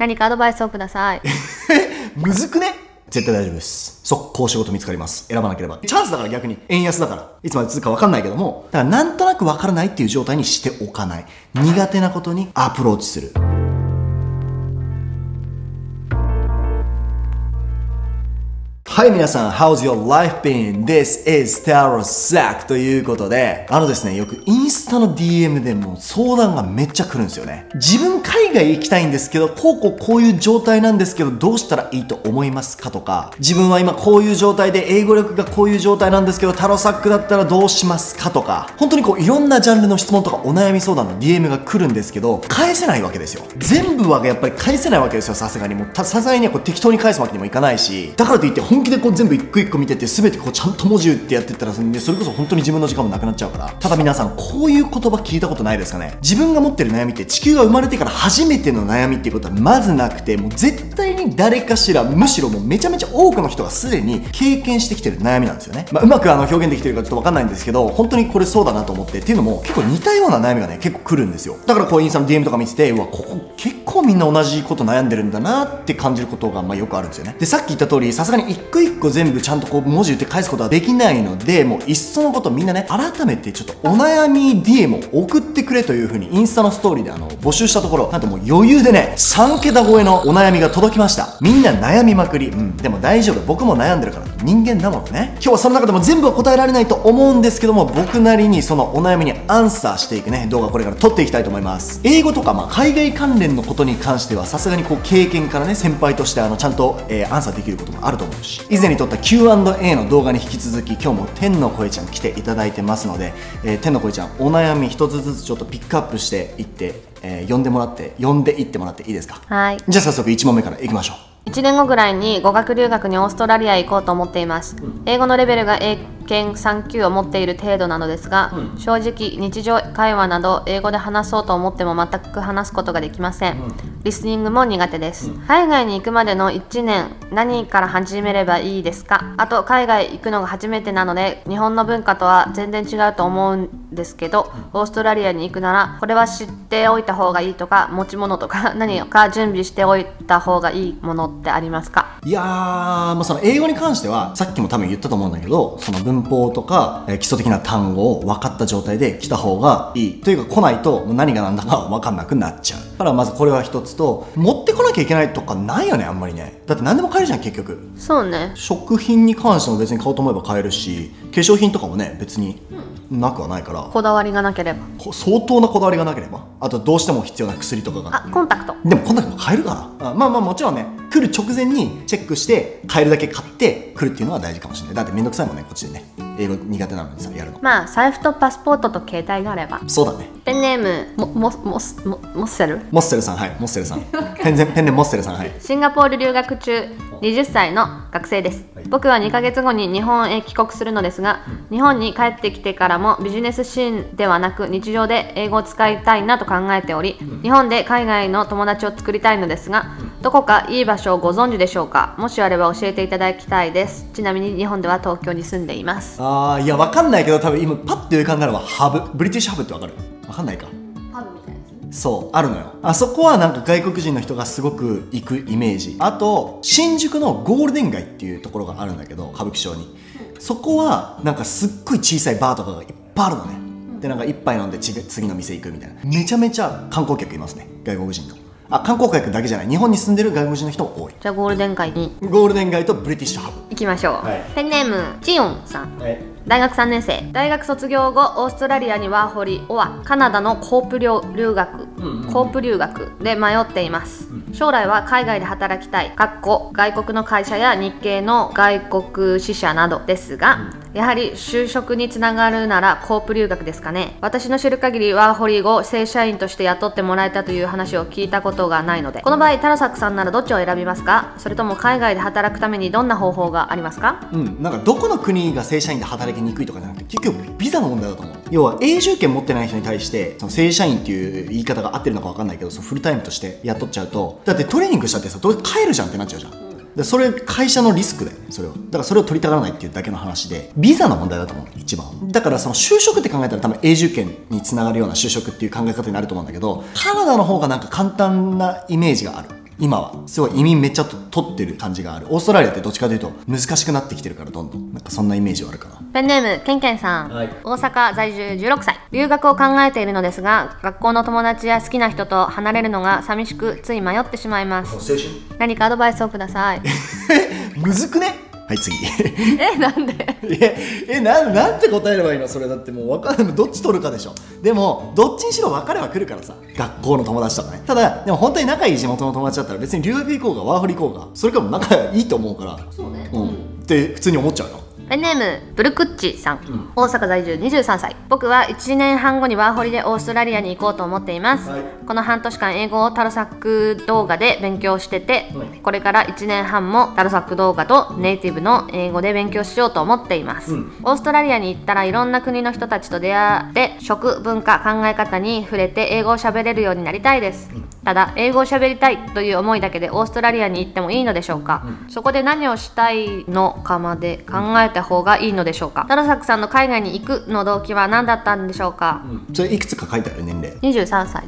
何かアドバイスをください。 むずくね？絶対大丈夫です。速攻仕事見つかります。選ばなければ。チャンスだから逆に。円安だから。いつまで続くか分かんないけども、だからなんとなく分からないっていう状態にしておかない。苦手なことにアプローチする。はい、皆さん、How's your life been? This is Taro Sack ということで、ですね、よくインスタの DM でも相談がめっちゃ来るんですよね。自分海外行きたいんですけど、こういう状態なんですけど、どうしたらいいと思いますかとか、自分は今こういう状態で、英語力がこういう状態なんですけど、タロサックだったらどうしますかとか、本当にいろんなジャンルの質問とかお悩み相談の DM が来るんですけど、返せないわけですよ。全部はやっぱり返せないわけですよ、さすがに。さすがに適当に返すわけにもいかないし、だからといって本気で全部一個一個見てて全てちゃんと文字打ってやってったらそれこそ本当に自分の時間もなくなっちゃうから。ただ皆さん、こういう言葉聞いたことないですかね？自分が持ってる悩みって地球が生まれてから初めての悩みっていうことはまずなくて、もう絶対に誰かしら、むしろもうめちゃめちゃ多くの人がすでに経験してきてる悩みなんですよね。うまく表現できてるかちょっとわかんないんですけど、本当にこれそうだなと思って、っていうのも結構似たような悩みがね結構来るんですよ。だからインスタの DM とか見てて、うわ、ここ結構みんな同じこと悩んでるんだなって感じることがよくあるんですよね。で、さっき言った通り、さすがに一個一個全部ちゃんと文字打って返すことはできないので、もういっそのことみんなね、改めてちょっとお悩み DM を送ってくれという風にインスタのストーリーで募集したところ、なんともう余裕でね、3桁超えのお悩みが届きました。みんな悩みまくり。でも大丈夫。僕も悩んでるから。人間だもんね。今日はその中でも全部は答えられないと思うんですけども、僕なりにそのお悩みにアンサーしていくね、動画これから撮っていきたいと思います。英語とか海外関連のことに関しては、さすがに経験からね、先輩としてちゃんと、アンサーできることもあると思うし、以前に撮った Q&A の動画に引き続き、今日も天の声ちゃん来ていただいてますので、天の声ちゃんお悩み一つずつちょっとピックアップしていって、呼んでいってもらっていいですか？はい。じゃあ早速1問目からいきましょう。 1年後ぐらいに語学留学にオーストラリアへ行こうと思っています。英語のレベルが英検3級を持っている程度なのですが、正直日常会話など英語で話そうと思っても全く話すことができません。リスニングも苦手です。海外に行くまでの1年、何から始めればいいですか？あと海外行くのが初めてなので、日本の文化とは全然違うと思うんですけど、オーストラリアに行くならこれは知っておいた方がいいとか、持ち物とか何か準備しておいた方がいいものってありますか？ いやー、その英語に関してはさっきも多分言ったと思うんだけど、その文法とか、基礎的な単語を分かった状態で来た方がいいというか、来ないともう何が何だか分かんなくなっちゃうから、まずこれは一つと、持ってこなきゃいけないとかないよね、あんまりね。だって何でも買えるじゃん結局。 そうね。 食品に関しても別に買おうと思えば買えるし、化粧品とかもね別になくはないから、 こだわりがなければ、 相当なこだわりがなければ、あとどうしても必要な薬とかが、 コンタクト。 でもコンタクトも買えるからもちろんね、来る直前にチェックして買えるだけ買って来るっていうのは大事かもしれない。だってめんどくさいもんね、こっちでね、英語苦手なのにさ、やるの。 財布とパスポートと携帯があれば。 そうだね。 ペンネームモッセルさん、はい、モッセルさんペンネームモッセルさん、はい。 シンガポール留学中、20歳の学生です。僕は2ヶ月後に日本へ帰国するのですが、日本に帰ってきてからもビジネスシーンではなく日常で英語を使いたいなと考えており、日本で海外の友達を作りたいのですが、どこかいい場所をご存知でしょうか？もしあれば教えていただきたいです。ちなみに日本では東京に住んでいます。 いや、わかんないけど、多分今パッと浮かんだのはブリティッシュハブってわかる？わかんないか。 パブみたいなやつ。 そう、あるのよ。あそこはなんか外国人の人がすごく行くイメージ。あと新宿のゴールデン街っていうところがあるんだけど、歌舞伎町に、そこはなんかすっごい小さいバーとかがいっぱいあるのね。で、なんか一杯飲んで次の店行くみたいな。めちゃめちゃ観光客いますね、外国人の。観光客だけじゃない、日本に住んでる外国人の人も多い。 じゃあゴールデン街に、 ゴールデン街とブリティッシュハブ行きましょう。 はい、 ペンネームチヨンさん、 はい、 大学3年生。大学卒業後、オーストラリアにワーホリカナダのコープ留学で迷っています。将来は海外で働きたい外国の会社や日系の外国支社などですが、やはり就職につながるならコープ留学ですかね。私の知る限りワーホリ後正社員として雇ってもらえたという話を聞いたことがないので、この場合タロサックさんならどっちを選びますか？それとも海外で働くためにどんな方法がありますか？ なんかどこの国が正社員で働きにくいとかじゃなくて、結局ビザの問題だと思う。要は永住権持ってない人に対して、その正社員っていう言い方が合ってるのか分かんないけど、そのフルタイムとして雇っちゃうと、だってトレーニングしたってさ、どう帰るじゃんってなっちゃうじゃん。でそれ会社のリスクだよね、それを。だからそれを取りたがらないっていうだけの話で、ビザの問題だと思う、一番。だからその就職って考えたら多分永住権につながるような就職っていう考え方になると思うんだけど、カナダの方がなんか簡単なイメージがある。 今はすごい移民めっちゃ取ってる感じがある。オーストラリアってどっちかというと難しくなってきてるから、どんどんなんかそんなイメージはあるかな。 ペンネームけんけんさん、 はい、 大阪在住16歳。留学を考えているのですが、学校の友達や好きな人と離れるのが寂しく、つい迷ってしまいます。何かアドバイスをください。 むずくね。はい、次。 なんでなんて答えればいいのそれ。だってもう分かんない。どっち取るかでしょ。でもどっちにしろ別れは来るからさ、学校の友達とかね。ただでも本当に仲いい地元の友達だったら、別に留学行こうがワーホリ行こうがそれからも仲いいと思うから、 そうね、 って普通に思っちゃうよ。 ペンネームブルクッチさん、大阪在住23歳。僕は1年半後にワーホリでオーストラリアに行こうと思っています、この半年間英語をタルサック動画で勉強してて、これから1年半もタルサック動画とネイティブの英語で勉強しようと思っています、オーストラリアに行ったらいろんな国の人たちと出会って食文化考え方に触れて英語を喋れるようになりたいです、ただ英語を喋りたいという思いだけでオーストラリアに行ってもいいのでしょうか、そこで何をしたいのかまで考えた方がいいのでしょうか。タルサックさんの海外に行くの動機は何だったんでしょうか。 それいくつか書いてある年齢。 23歳。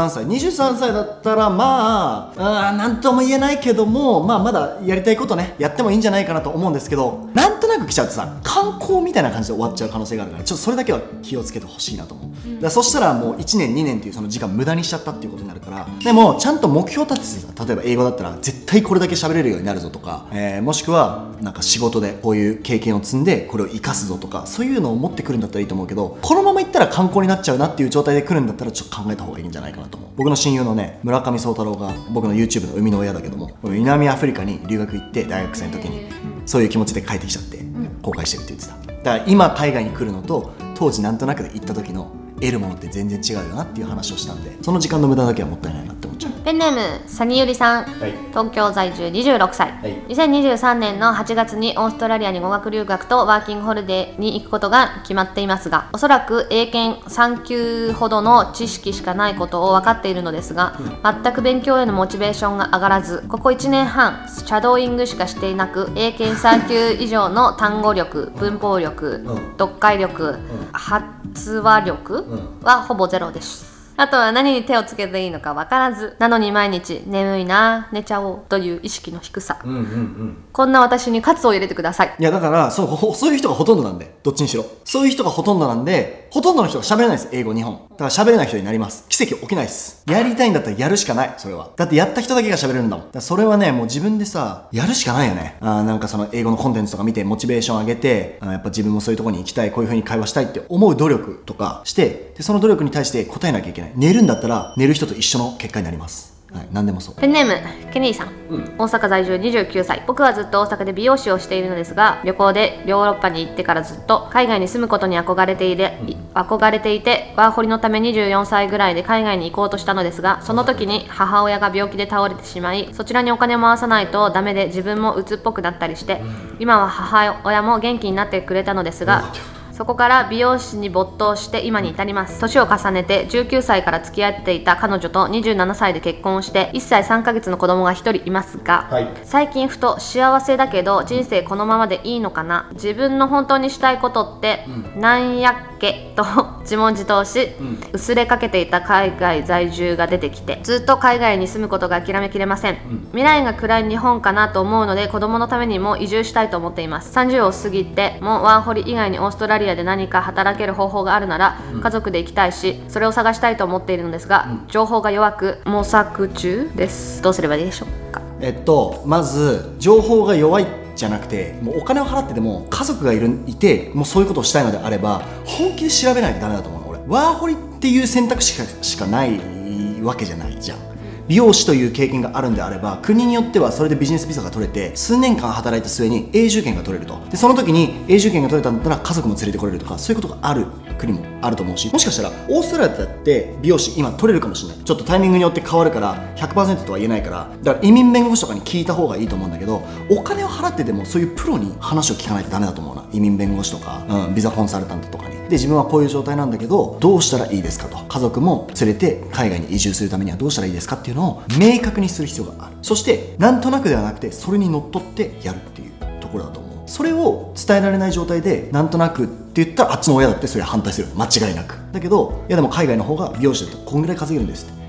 23歳だったらなんとも言えないけども、まだやりたいことねやってもいいんじゃないかなと思うんですけど、なんとなく来ちゃうとさ、観光みたいな感じで終わっちゃう可能性があるから、ちょっとそれだけは気をつけてほしいなと思う、だからそしたらもう1年2年っていうその時間無駄にしちゃったっていうことになるから。でもちゃんと目標立ててさ、例えば英語だったら絶対これだけ喋れるようになるぞとか、もしくはなんか仕事でこういう経験を積んでこれを生かすぞとか、そういうのを持ってくるんだったらいいと思うけど、このままいったら観光になっちゃうなっていう状態で来るんだったら、ちょっと考えた方がいいんじゃないかなと思う。僕の親友のね、村上宗太郎が僕の YouTube の生みの親だけども、南アフリカに留学行って大学生の時にそういう気持ちで帰ってきちゃって後悔してるって言ってた。だから今海外に来るのと当時なんとなくで行った時の得るものって全然違うよなっていう話をしたんで、その時間の無駄だけはもったいないなって思っちゃう。 ペンネームサニユリさん、東京在住26歳、2023年の8月にオーストラリアに語学留学とワーキングホリデーに行くことが決まっていますが、おそらく英検3級ほどの知識しかないことを分かっているのですが、全く勉強へのモチベーションが上がらず、ここ1年半シャドーイングしかしていなく、英検3級以上の単語力、文法力、読解力、発話力はほぼゼロです。あとは何に手をつけていいのか分からず、なのに毎日眠いな、寝ちゃおうという意識の低さ、こんな私に喝を入れてください。 いやだからそういう人がほとんどなんで、どっちにしろそういう人がほとんどなんで、ほとんどの人が喋れないです。英語日本だから喋れない人になります。奇跡起きないです。やりたいんだったらやるしかない。それはだってやった人だけが喋れるんだもん。だからそれはね、もう自分でさやるしかないよね。なんかその英語のコンテンツとか見てモチベーション上げて、やっぱ自分もそういうところに行きたい、こういう風に会話したいって思う努力とかして、でその努力に対して答えなきゃいけない。寝るんだったら寝る人と一緒の結果になります。はい、何でもそう。 ペンネームケニーさん、大阪在住29歳。僕はずっと大阪で美容師をしているのですが、旅行でヨーロッパに行ってからずっと海外に住むことに憧れていて、ワーホリのため24歳ぐらいで海外に行こうとしたのですが、その時に母親が病気で倒れてしまい、そちらにお金を回さないとダメで、自分も鬱っぽくなったりして、今は母親も元気になってくれたのですが、そこから美容師に没頭して今に至ります。年を重ねて19歳から付き合っていた彼女と27歳で結婚をして1歳3ヶ月の子供が1人いますが、最近ふと幸せだけど人生このままでいいのかな、自分の本当にしたいことってなんやっけと自問自答し、薄れかけていた海外在住が出てきて、ずっと海外に住むことが諦めきれません。未来が暗い日本かなと思うので、子供のためにも移住したいと思っています。30を過ぎてもワーホリ以外にオーストラリアで何か働ける方法があるなら家族で行きたいし、それを探したいと思っているのですが、情報が弱く模索中です。どうすればいいでしょうか。 まず情報が弱いじゃなくて、もうお金を払ってでも家族がいて、もうそういうことをしたいのであれば本気で調べないとダメだと思うの。俺ワーホリっていう選択肢しかないわけじゃないじゃん。美容師という経験があるんであれば、国によってはそれでビジネスビザが取れて数年間働いた末に永住権が取れると。でその時に永住権が取れたんだったら家族も連れてこれるとか、そういうことがある国もあると思うし、もしかしたらオーストラリアだって美容師今取れるかもしれない。ちょっとタイミングによって変わるから 100% とは言えないから、だから移民弁護士とかに聞いた方がいいと思うんだけど、お金を払ってでもそういうプロに話を聞かないとダメだと思うな。移民弁護士とか、ビザコンサルタントとかに。で自分はこういう状態なんだけどどうしたらいいですかと、家族も連れて海外に移住するためにはどうしたらいいですかっていうのを明確にする必要がある。そしてなんとなくではなくてそれにのっとってやるっていうところだと思う。それを伝えられない状態でなんとなくって言ったら、あっちの親だってそれは反対する。間違いなく。だけどいやでも海外の方が美容師だとこんぐらい稼げるんですって。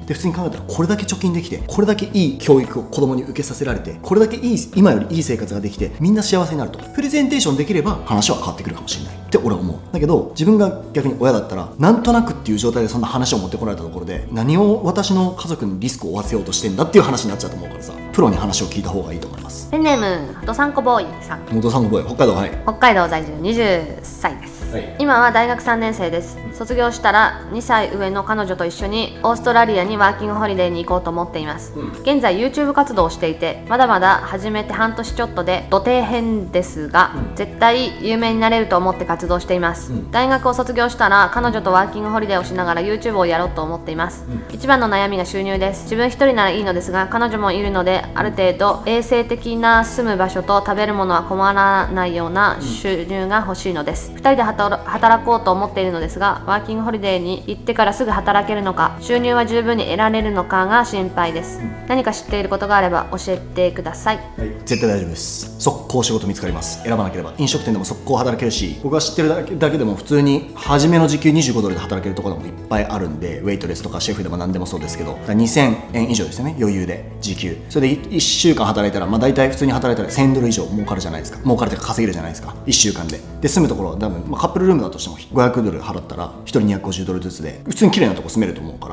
で普通に考えたらこれだけ貯金できて、これだけいい教育を子供に受けさせられて、これだけ今よりいい生活ができて、みんな幸せになるとプレゼンテーションできれば話は変わってくるかもしれないって俺は思う。だけど自分が逆に親だったら、なんとなくっていう状態でそんな話を持ってこられたところで、何を私の家族にリスクを負わせようとしてんだっていう話になっちゃうと思うからさ、プロに話を聞いた方がいいと思います。 ペンネームどさんこボーイさん。 元さんの声、北海道。はい、 北海道在住20歳です、はい、今は大学3年生です。卒業したら2歳上の彼女と一緒にオーストラリアにワーキングホリデーに行こうと思っています、現在 YouTube 活動をしていて、まだまだ始めて半年ちょっとで土底編ですが、絶対有名になれると思って活動しています、大学を卒業したら彼女とワーキングホリデーをしながら YouTube をやろうと思っています、一番の悩みが収入です。自分一人ならいいのですが、彼女もいるので、ある程度衛生的な住む場所と食べるものは困らないような収入が欲しいのです。2人で働こうと思っているのですが、ワーキングホリデーに行ってからすぐ働けるのか、収入は十分に得られるのかが心配です、何か知っていることがあれば教えてください。 はい、絶対大丈夫です。速攻仕事見つかります。選ばなければ。飲食店でも速攻働けるし、僕が知ってるだけでも普通に初めの時給25ドルで働けるところもいっぱいあるんで、ウェイトレスとかシェフでも何でもそうですけど、2000円以上ですよね、余裕で時給。それで1週間働いたら、大体普通に働いたら1000ドル以上儲かるじゃないですか。儲かるというか稼げるじゃないですか、1週間で。で住むところは多分、カップルルームだとしても500ドル払ったら1人250ドルずつで普通に綺麗なとこ住めると思うから、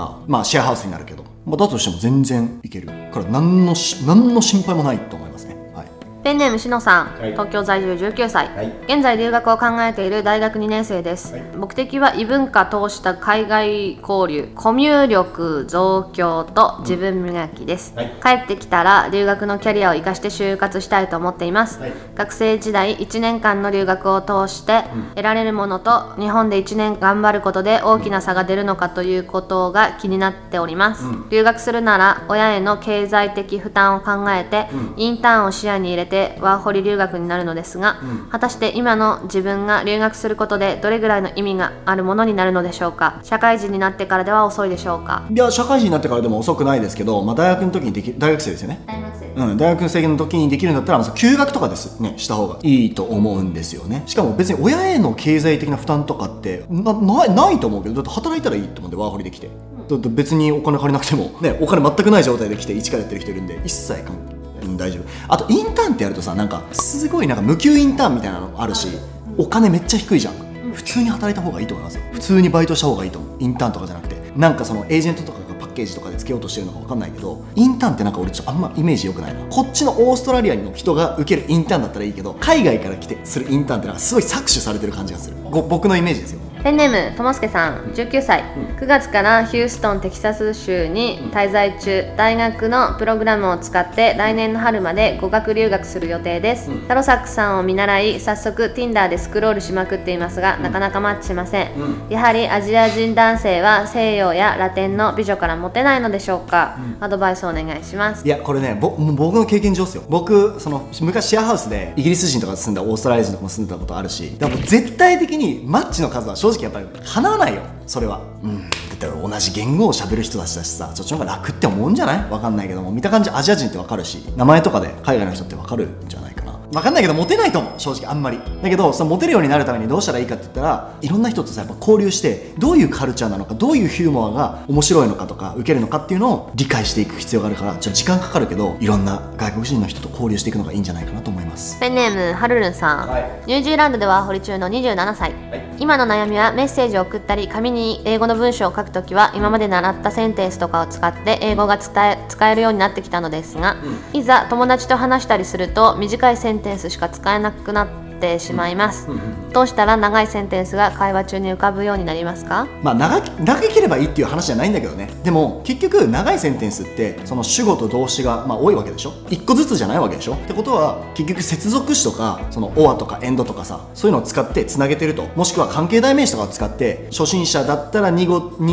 シェアハウスになるけど、だとしても全然いけるから何の心配もないと思いますね。 ペンネームしのさん、東京在住19歳、現在留学を考えている大学2年生です、目的は異文化通した海外交流、コミュ力増強と自分磨きです、帰ってきたら留学のキャリアを生かして就活したいと思っています、学生時代1年間の留学を通して得られるものと、日本で1年頑張ることで大きな差が出るのかということが気になっております、留学するなら親への経済的負担を考えて、インターンを視野に入れてワーホリ留学になるのですが、果たして今の自分が留学することでどれぐらいの意味があるものになるのでしょうか。社会人になってからでは遅いでしょうか。 いや、社会人になってからでも遅くないですけど、大学の時に大学生ですよね。大学生の時にできるんだったら、休学とかですね、した方がいいと思うんですよね。しかも別に親への経済的な負担とかってないと思うけど、だって働いたらいいと思うんで、ワーホリできて、だって別にお金借りなくてもね、お金全くない状態で来て一からやってる人いるんで、一切大丈夫。あとインターンってやるとさ、すごい無給インターンみたいなのあるし、お金めっちゃ低いじゃん。普通に働いた方がいいと思いますよ。普通にバイトした方がいいと思う。インターンとかじゃなくて、そのエージェントとかがパッケージとかでつけようとしてるのか分かんないけど、インターンって俺あんまイメージ良くないな。こっちのオーストラリアの人が受けるインターンだったらいいけど、海外から来てするインターンってすごい搾取されてる感じがする。僕のイメージですよ。 ペンネームともすけさん19歳、9月からヒューストンテキサス州に滞在中、大学のプログラムを使って来年の春まで語学留学する予定です、タロサックさんを見習い、早速 Tinder でスクロールしまくっていますが、なかなかマッチしません、やはりアジア人男性は西洋やラテンの美女からモテないのでしょうか、アドバイスをお願いします。 いや、これね、僕の経験上ですよ。僕昔シェアハウスでイギリス人とか住んだ、オーストラリア人とかも住んでたことあるし、でも絶対的にマッチの数は正直やっぱり叶わないよ、それは。だって同じ言語を喋る人たちだしさ、そっちの方が楽って思うんじゃない？わかんないけども、見た感じアジア人ってわかるし、名前とかで海外の人ってわかるんじゃないかな。わかんないけどモテないと思う、正直あんまり。だけどモテるようになるためにどうしたらいいかって言ったら、いろんな人とさ、やっぱ交流して、どういうカルチャーなのか、どういうヒューモアが面白いのかとか受けるのかっていうのを理解していく必要があるから、時間かかるけど、いろんな外国人の人と交流していくのがいいんじゃないかなと思います。 ペンネームはるるんさん、ニュージーランドでワーホリ中の27歳、今の悩みはメッセージを送ったり紙に英語の文章を書くときは今まで習ったセンテンスとかを使って英語が使えるようになってきたのですが、いざ友達と話したりすると短いセンテンスしか使えなくなってしまいます、どうしたら長いセンテンスが会話中に浮かぶようになりますか？ 長ければいいっていう話じゃないんだけどね。でも結局長いセンテンスってその主語と動詞が多いわけでしょ。1個ずつじゃないわけでしょ。ってことは結局接続詞とかオアとかエンドとかさ、そういうのを使ってつなげてると、もしくは関係代名詞とかを使って初心者だったら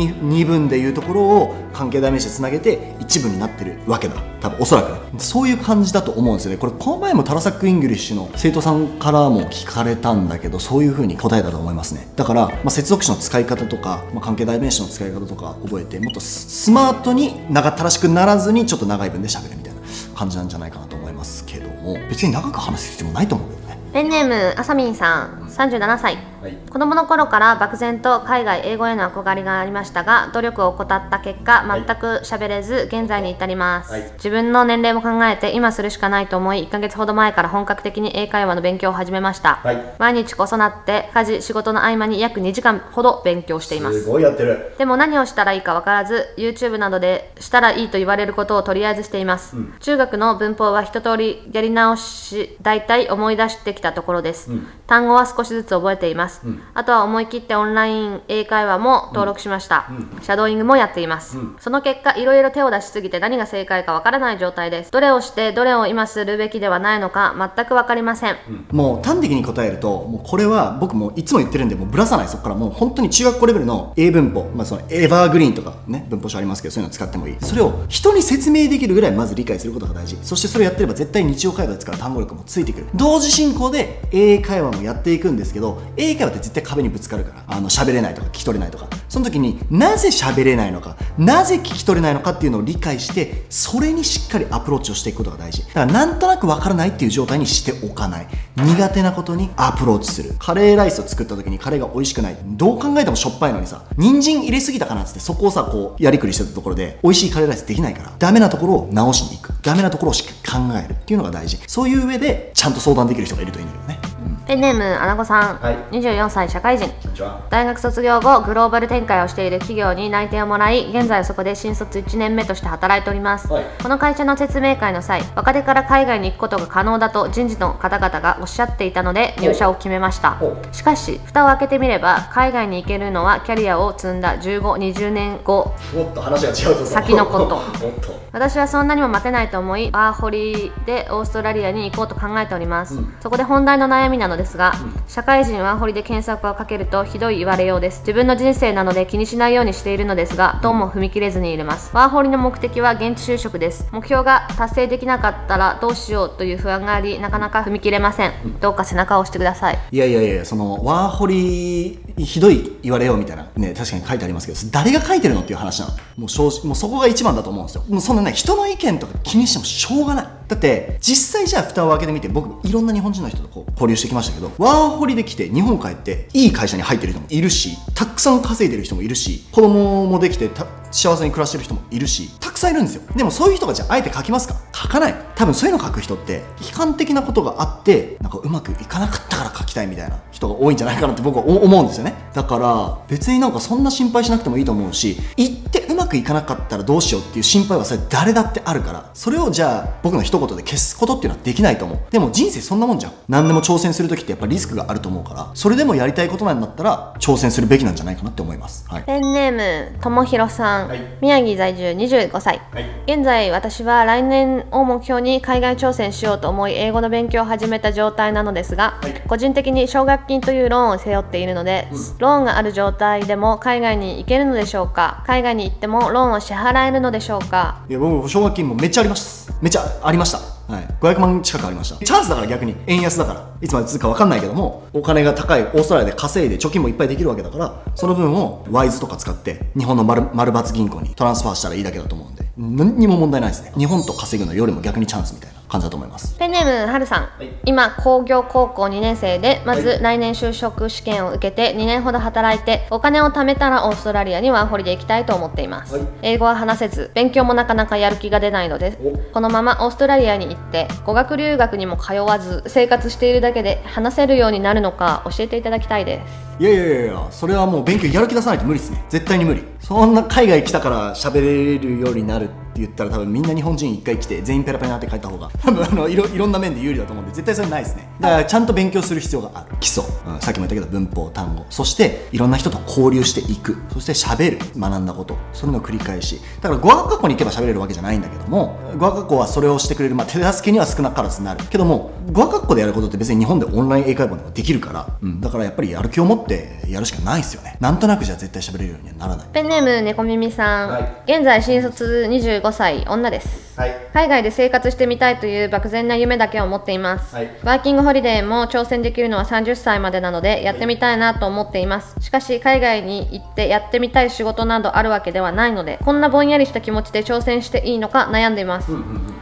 2文でいうところを関係代名詞でつなげて1文になってるわけだ、多分おそらくね。そういう感じだと思うんですよね。これこの前もタラサックイングリッシュの生徒さんからも聞かれたんだけど、そういう風に答えたと思いますね。だから、接続詞の使い方とか、関係代名詞の使い方とか覚えて、もっとスマートに長ったらしくならずにちょっと長い文で喋るみたいな感じなんじゃないかなと思いますけども、別に長く話す必要もないと思うけどね。 ペンネームあさみんさん 37歳、子供の頃から漠然と海外英語への憧れがありましたが、努力を怠った結果全く喋れず現在に至ります。自分の年齢も考えて今するしかないと思い、1ヶ月ほど前から本格的に英会話の勉強を始めました。毎日子育て、家事、仕事の合間に約2時間ほど勉強しています。 すごいやってる。 でも何をしたらいいか分からず、 YouTube などでしたらいいと言われることをとりあえずしています。中学の文法は一通りやり直し、大体思い出してきたところです。単語は少しずつ覚えています。あとは思い切ってオンライン英会話も登録しました。シャドーイングもやっています。その結果いろいろ手を出しすぎて何が正解かわからない状態です。どれをしてどれを今するべきではないのか全く分かりません。 もう端的に答えると、もうこれは僕もいつも言ってるんで、もうぶらさない。そこからもう本当に中学校レベルの英文法、そのエバーグリーンとかね、文法書ありますけど、そういうの使ってもいい。それを人に説明できるぐらいまず理解することが大事。そしてそれをやってれば絶対日常会話で使う単語力もついてくる。同時進行で英会話もやっていくんですけど、英会話って絶対壁にぶつかるから、喋れないとか聞き取れないとか、その時になぜ喋れないのか、なぜ聞き取れないのかっていうのを理解して、それにしっかりアプローチをしていくことが大事。だからなんとなくわからないっていう状態にしておかない。苦手なことにアプローチする。カレーライスを作った時にカレーが美味しくない、どう考えてもしょっぱいのにさ、人参入れすぎたかなっつってそこをさ、こうやりくりしてたところで美味しいカレーライスできないから、ダメなところを直しに行く、ダメなところをしっかり考えるっていうのが大事。そういう上でちゃんと相談できる人がいるといいんだよね。 ペンネームアナゴさん、24歳社会人。大学卒業後グローバル展開をしている企業に内定をもらい、現在そこで新卒1年目として働いております。この会社の説明会の際、若手から海外に行くことが可能だと人事の方々がおっしゃっていたので入社を決めました。しかし蓋を開けてみれば、海外に行けるのはキャリアを積んだ15、20年後先のこと私はそんなにも待てないと思い、ワーホリでオーストラリアに行こうと考えております。そこで本題の悩みなのですが、社会人ワーホリで検索をかけるとひどい言われようです。自分の人生なので気にしないようにしているのですが、どうも踏み切れずにいます。ワーホリの目的は現地就職です。目標が達成できなかったらどうしようという不安があり、なかなか踏み切れません。どうか背中を押してください。 いや、そのワーホリひどい言われようみたいなね、確かに書いてありますけど、誰が書いてるのっていう話なの。もうそこが一番だと思うんですよ。もうそんなね、人の意見とか気にしてもしょうがない。だって実際じゃあ蓋を開けてみて、僕いろんな日本人の人とこう交流してきましたけど、ワーホリで来て日本帰っていい会社に入ってる人もいるし、たくさん稼いでる人もいるし、子供もできて幸せに暮らしてる人もいるし、たくさんいるんですよ。でもそういう人がじゃああえて書きますか？書かない。多分そういうの書く人って悲観的なことがあって、なんかうまくいかなかったから書きたいみたいな人が多いんじゃないかなって僕は思うんですよね。だから別になんかそんな心配しなくてもいいと思うし、行ってうまくいかなかったらどうしようっていう心配はそれ誰だってあるから、それをじゃあ僕の一言で消すことっていうのはできないと思う。でも人生そんなもんじゃん。何でも挑戦する時ってやっぱリスクがあると思うから、それでもやりたいことなんだったら挑戦するべきなんじゃないかなって思います。 ペンネームともひろさん、宮城在住25歳、現在私は来年を目標に海外挑戦しようと思い英語の勉強を始めた状態なのですが、個人的に奨学金というローンを背負っているので、ローンがある状態でも海外に行けるのでしょうか？海外に行ってもローンを支払えるのでしょうか？ いや、僕奨学金もめっちゃあります。めっちゃありました。500万近くありました。チャンスだから、逆に円安だからいつまで続くか分かんないけども、お金が高いオーストラリアで稼いで貯金もいっぱいできるわけだから、その分をワイズとか使って日本の丸抜銀行にトランスファーしたらいいだけだと思うんで、何にも問題ないですね。日本と稼ぐのよりも逆にチャンスみたいな感じだと思います。 ペンネームはるさん、今工業高校2年生で、まず来年就職試験を受けて2年ほど働いて、お金を貯めたらオーストラリアにワーホリで行きたいと思っています。英語は話せず、勉強もなかなかやる気が出ないので、このままオーストラリアに行って語学留学にも通わず生活しているだけで話せるようになるのか教えていただきたいです。 いや、それはもう勉強やる気出さないと無理ですね。絶対に無理。そんな海外来たから喋れるようになるって言ったら、多分みんな日本人一回来て全員ペラペラになって帰った方が多分いろんな面で有利だと思うんで、絶対それないですね。だからちゃんと勉強する必要がある。基礎、さっきも言ったけど文法、単語、そしていろんな人と交流していく、そして喋る、学んだこと、それの繰り返し。だから語学学校に行けば喋れるわけじゃないんだけども、語学学校はそれをしてくれる、手助けには少なからずなるけども、語学学校でやることって別に日本でオンライン英会話でもできるから、だからやっぱりやる気を持ってやるしかないですよね。なんとなくじゃ絶対喋れるようにはならない。 ペンネーム猫耳さん、現在新卒25歳女です。海外で生活してみたいという漠然な夢だけを持っています。ワーキングホリデーも挑戦できるのは30歳までなのでやってみたいなと思っています。しかし海外に行ってやってみたい仕事などあるわけではないので、こんなぼんやりした気持ちで挑戦していいのか悩んでいます。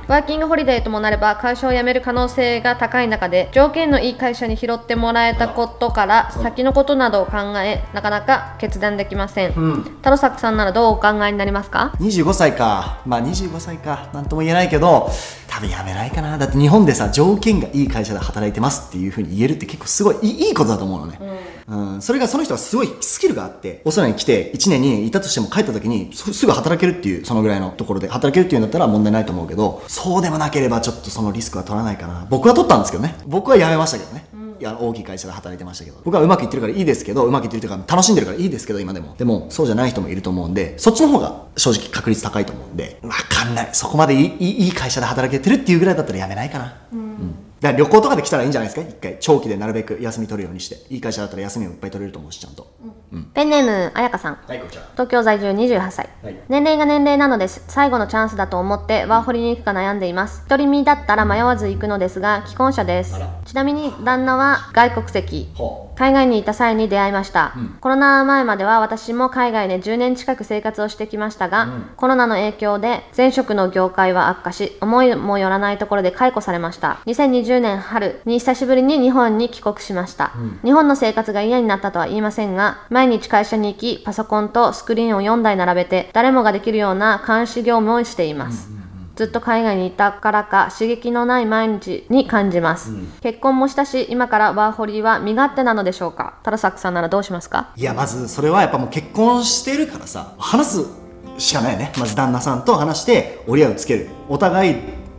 ワーキングホリデーともなれば会社を辞める可能性が高い中で、条件のいい会社に拾ってもらえたことから先のことなどを考え、なかなか決断できません。タロサックさんならどうお考えになりますか ？25歳か。まあ25歳か。なんとも言えないけど、多分辞めないかな。だって日本でさ、条件がいい会社で働いてますっていう風に言えるって結構すごいいいことだと思うのね。それがその人はすごいスキルがあって、オーストラリアに来て1年2年いたとしても帰った時にすぐ働けるっていう、そのぐらいのところで働けるっていうんだったら問題ないと思うけど、そうでもなければちょっとそのリスクは取らないかな。僕は取ったんですけどね。僕は辞めましたけどね。いや、大きい会社で働いてましたけど、僕はうまくいってるからいいですけど、うまくいってるというか楽しんでるからいいですけど、今でもそうじゃない人もいると思うんで、そっちの方が正直確率高いと思うんで、わかんない。そこまでいい会社で働けてるっていうぐらいだったら辞めないかな。だから旅行とかで来たらいいんじゃないですか。一回長期でなるべく休み取るようにして、いい会社だったら休みをいっぱい取れると思うし、ちゃんと。 ペンネームあやかさん。 はい、こちら。 東京在住28歳、年齢が年齢なので最後のチャンスだと思ってワーホリに行くか悩んでいます。独り身だったら迷わず行くのですが既婚者です。ちなみに旦那は外国籍、海外にいた際に出会いました。コロナ前までは私も海外で10年近く生活をしてきましたが、コロナの影響で前職の業界は悪化し、思いもよらないところで解雇されました。2020年春に久しぶりに日本に帰国しました。日本の生活が嫌になったとは言いませんが、毎日会社に行きパソコンとスクリーンを4台並べて誰もができるような監視業務をしています。ずっと海外にいたからか刺激のない毎日に感じます。結婚もしたし、今からワーホリは身勝手なのでしょうか？タロサックさんならどうしますか？ いや、まずそれはやっぱもう結婚してるからさ、話すしかないよね。まず旦那さんと話して折り合いをつける。お互い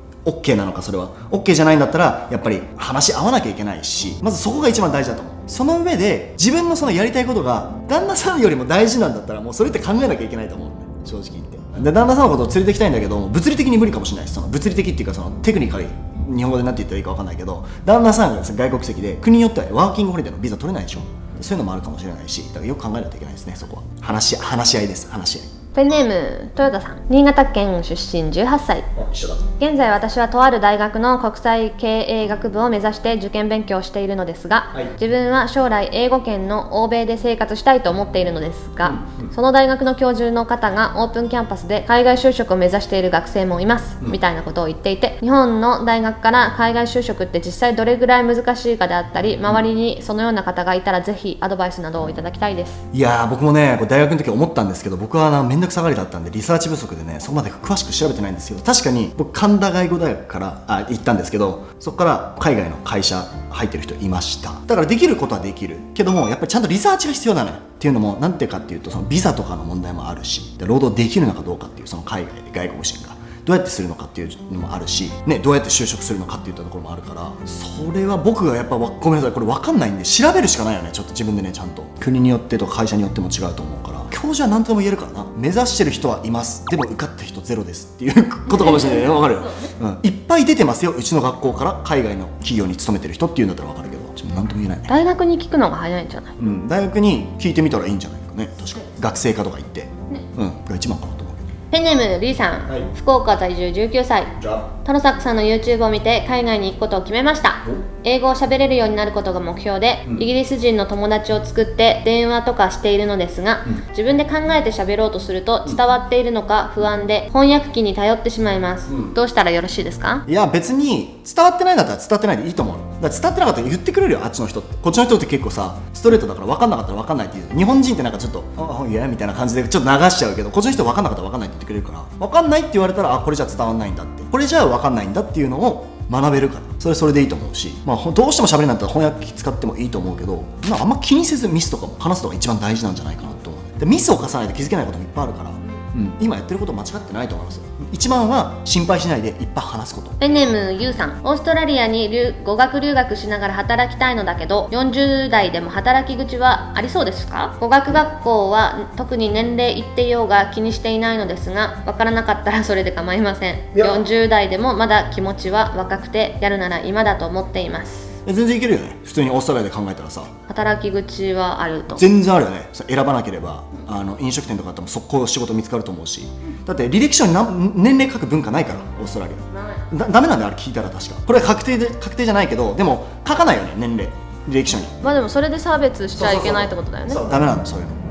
OK なのか、それは OK じゃないんだったらやっぱり話し合わなきゃいけないし、まずそこが一番大事だと思う。その上で自分のそのやりたいことが旦那さんよりも大事なんだったら、もうそれって考えなきゃいけないと思うね、正直言って。で旦那さんのことを連れてきたいんだけど、物理的に無理かもしれないです。その物理的っていうか、そのテクニカル、日本語で何て言ったらいいか分かんないけど、旦那さんが外国籍で国によってはワーキングホリデーのビザ取れないでしょ。そういうのもあるかもしれないし、だからよく考えないといけないですね。そこは話し合いです。話し合い。 ペンネームトヨタさん。新潟県出身18歳。 一緒だ。 現在私はとある大学の国際経営学部を目指して受験勉強をしているのですが、自分は将来英語圏の欧米で生活したいと思っているのですが、その大学の教授の方がオープンキャンパスで海外就職を目指している学生もいます、みたいなことを言っていて、日本の大学から海外就職って実際どれぐらい難しいかであったり、周りにそのような方がいたらぜひアドバイスなどをいただきたいです。 いやー、僕もね、これ大学の時思ったんですけど、僕はめんどくさがりだったんでリサーチ不足でね、そこまで詳しく調べてないんですけど、確かに僕神田外語大学から行ったんですけど、そこから海外の会社入ってる人いました。だからできることはできるけども、やっぱりちゃんとリサーチが必要なのよ。っていうのもなんていうかっていうと、そのビザとかの問題もあるし、労働できるのかどうかっていう、その海外で外国人がどうやってするのかっていうのもあるし、ね、どうやって就職するのかっていったところもあるから、それは僕がやっぱごめんなさい、これ分かんないんで調べるしかないよね。ちょっと自分でね、ちゃんと国によってとか会社によっても違うと思うから、教授は何とでも言えるからな。目指してる人はいます、でも受かった人ゼロですっていうことかもしれないね。分かるよ、いっぱい出てますよ、うちの学校から海外の企業に勤めてる人っていうんだったら分かるけど、ちょっと何とも言えないね。 大学に聞くのが早いんじゃない？ 大学に聞いてみたらいいんじゃないかね。確かに学生課とか行って、が一番かなと思うけど。 ペンネームリーさん、福岡在住19歳。タロサックさんの YouTube を見て海外に行くことを決めました。英語を喋れるようになることが目標で、イギリス人の友達を作って電話とかしているのですが、自分で考えて喋ろうとすると伝わっているのか不安で翻訳機に頼ってしまいます。どうしたらよろしいですか？ いや、別に伝わってないんだったら伝わってないでいいと思う。だから伝わってなかったら言ってくれるよ、あっちの人って。こっちの人って結構さ、ストレートだから分かんなかったら分かんないっていう。日本人ってなんかちょっといやみたいな感じでちょっと流しちゃうけど、こっちの人分かんなかったら分かんないって言ってくれるから、分かんないって言われたら、あ、これじゃ伝わんないんだって、これじゃ分かんないんだっていうのを学べるから、それでいいと思うし、どうしても喋れないんだったら翻訳機使ってもいいと思うけど、あんま気にせずミスとかも話すのが一番大事なんじゃないかなと思う。でミスを重ねないと気づけないこともいっぱいあるから、今やってること間違ってないと思います。一番は心配しないでいっぱい話すこと。 ペンネームゆうさん。オーストラリアに語学留学しながら働きたいのだけど、40代でも働き口はありそうですか？語学学校は特に年齢いってようが気にしていないのですが、わからなかったらそれで構いません。40代でもまだ気持ちは若くて、やるなら今だと思っています。 全然いけるよね。普通にオーストラリアで考えたらさ、 働き口はあると。 全然あるよね。選ばなければ飲食店とかあっても速攻仕事見つかると思うし、だって履歴書に年齢書く文化ないから、オーストラリアダメなんで、あれ聞いたら。確かこれは確定じゃないけど、でも書かないよね、年齢履歴書に。 でもそれで差別しちゃいけないってことだよね。 ダメなんだ、そういうの。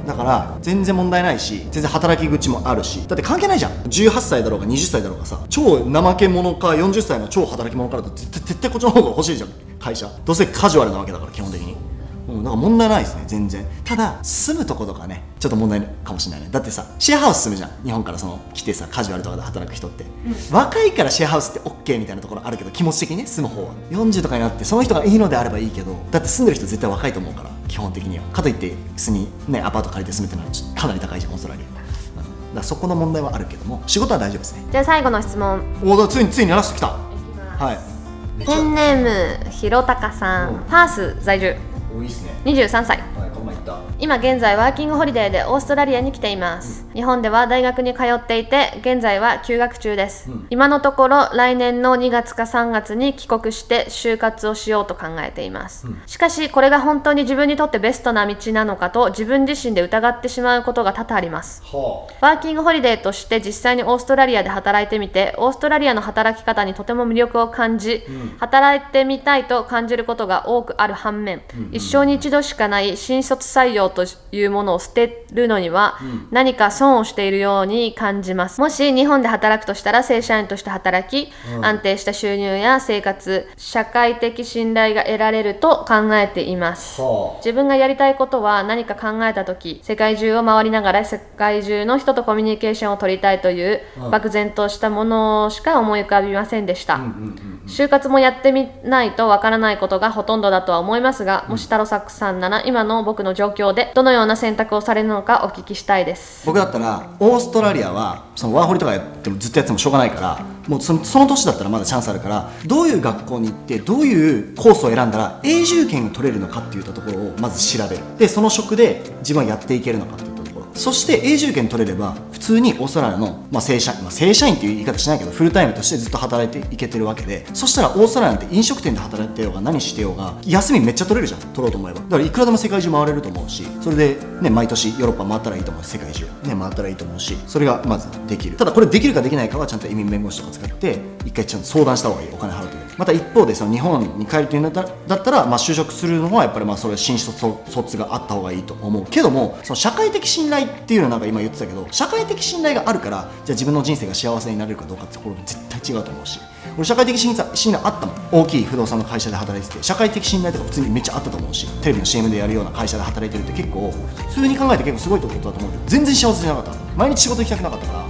だから全然問題ないし、全然働き口もあるし、だって関係ないじゃん。18歳だろうが20歳だろうがさ、超怠け者か40歳の超働き者からだと絶対こっちの方が欲しいじゃん、会社。どうせカジュアルなわけだから基本的に。なんか問題ないですね、全然。ただ住むとことかね、ちょっと問題かもしれないね。だってさ、シェアハウス住むじゃん、日本から来てさ、カジュアルとかで働く人って、若いからシェアハウスって OK みたいなところあるけど、気持ち的にね、住む方は40とかになってその人がいいのであればいいけど、だって住んでる人絶対若いと思うから、基本的には。かといって普通にね、アパート借りて住むってのはちょっとかなり高いじゃん、オーストラリア。だからそこの問題はあるけども、仕事は大丈夫ですね。 じゃあ最後の質問。 ついにラスト来た。はい。 ペンネームひろたかさん、パース在住。 いいっすね。 23歳。 今現在ワーキングホリデーでオーストラリアに来ています。日本では大学に通っていて、現在は休学中です。今のところ来年の2月か3月に帰国して就活をしようと考えています。しかしこれが本当に自分にとってベストな道なのかと自分自身で疑ってしまうことが多々あります。ワーキングホリデーとして実際にオーストラリアで働いてみて、オーストラリアの働き方にとても魅力を感じ、働いてみたいと感じることが多くある反面、一生に一度しかない新卒採用というものを捨てるのには何か損をしているように感じます。もし日本で働くとしたら正社員として働き、安定した収入や生活、社会的信頼が得られると考えています。自分がやりたいことは何か考えた時、世界中を回りながら世界中の人とコミュニケーションを取りたいという漠然としたものしか思い浮かびませんでした。就活もやってみないとわからないことがほとんどだとは思いますが、もしタロサックさんなら今の僕の状況でどのような選択をされるのかお聞きしたいです。 僕だったらオーストラリアはそのワーホリとかやってもずっとやってもしょうがないから、もうその年だったらまだチャンスあるから、どういう学校に行ってどういうコースを選んだら永住権が取れるのかっていったところをまず調べる。でその職で自分はやっていけるのかっていったところ、そして永住権取れれば普通にオーストラリアの、正社員っていう言い方しないけどフルタイムとしてずっと働いていけてるわけで、そしたらオーストラリアなんて飲食店で働いてようが何してようが休みめっちゃ取れるじゃん、取ろうと思えば。だからいくらでも世界中回れると思うし、それでね、毎年ヨーロッパ回ったらいいと思うし、世界中ね回ったらいいと思うし、それがまずできる。ただこれできるかできないかはちゃんと移民弁護士とか使って一回ちゃんと相談した方がいい、お金払うという。また一方でその日本に帰るというんだったら、就職するのはやっぱりそれ新卒があった方がいいと思うけども、その社会的信頼っていうのはなんか今言ってたけど、社会的信頼があるからじゃあ自分の人生が幸せになれるかどうかってところも絶対違うと思うし、俺社会的信頼あったもん。大きい不動産の会社で働いてて社会的信頼とか普通にめっちゃあったと思うし、テレビの CM でやるような会社で働いてるって結構普通に考えて結構すごいことだと思うけど、全然幸せじゃなかった。毎日仕事行きたくなかったから、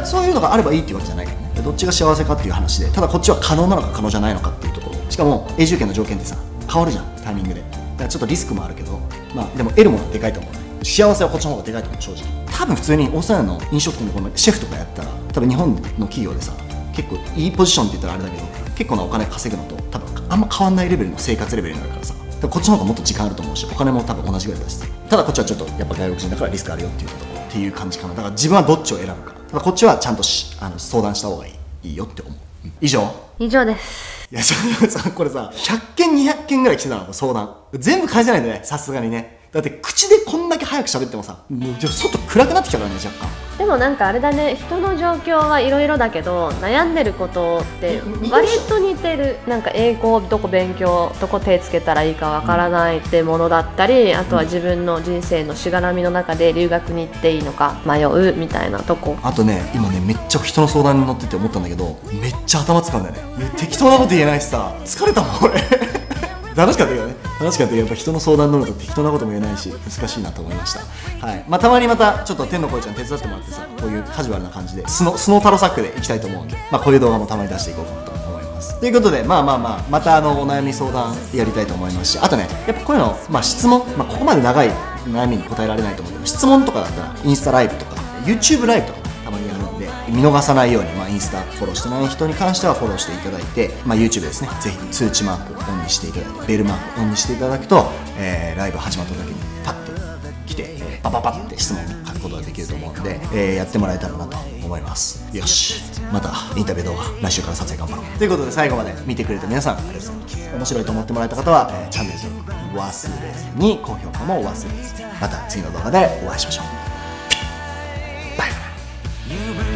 そういうのがあればいいっていうわけじゃないからね。どっちが幸せかっていう話で、ただこっちは可能なのか可能じゃないのかっていうところ。しかも永住権の条件ってさ変わるじゃん、タイミングで。だからちょっとリスクもあるけど、でも得るものはでかいと思うね。幸せはこっちの方がでかいと思う、正直。多分普通にオーストラリアの飲食店のこのシェフとかやったら、多分日本の企業でさ結構いいポジションって言ったらあれだけど、結構なお金稼ぐのと多分あんま変わんないレベルの生活レベルになるからさ、こっちの方がもっと時間あると思うし、お金も多分同じぐらいだしさ。ただこっちはちょっとやっぱ外国人だからリスクあるよっていうところっていう感じかな。だから自分はどっちを選ぶか。ただこっちはちゃんと相談した方がいいよって思う。以上です。 いやこれさ100件200件ぐらい来てたの、相談全部返せないんだね、さすがにね。だって口でこんだけ早く喋ってもさ、もう外暗くなってきたからね、若干。 でもなんかあれだね、人の状況はいろいろだけど悩んでることって割と似てる。なんか英語をどこ勉強どこ手つけたらいいかわからないってものだったり、あとは自分の人生のしがらみの中で留学に行っていいのか迷うみたいなとこ。 あとね、今ねめっちゃ人の相談に乗ってて思ったんだけど、めっちゃ頭使うんだよね。適当なこと言えないしさ、疲れたもん俺楽しかったけどね、楽しかったけどやっぱ人の相談乗ると適当なことも言えないし難しいなと思いました。はい、たまにまたちょっと天の声ちゃん手伝ってもらってさ、こういうカジュアルな感じでスノータロサックでいきたいと思うんで、こういう動画もたまに出していこうかなと思います。ということでまたお悩み相談やりたいと思いますし、あとねやっぱこういうの、質問、ここまで長い悩みに答えられないと思うけど、質問とかだったらインスタライブとか YouTube ライブとかたまにやるんで、見逃さないように、インスタフォローしてない人に関してはフォローしていただいて、YouTube ですね、ぜひ通知マークオンにしていただいて、ベルマークオンにしていただくと、ライブ始まった時にパッて来て、パパって質問を書くことができると思うので、やってもらえたらなと思います。よし、またインタビュー動画来週から撮影頑張ろうということで、最後まで見てくれた皆さんありがとうございます。面白いと思ってもらえた方は、チャンネル登録忘れずに、高評価も忘れずに、また次の動画でお会いしましょう。バイバイ。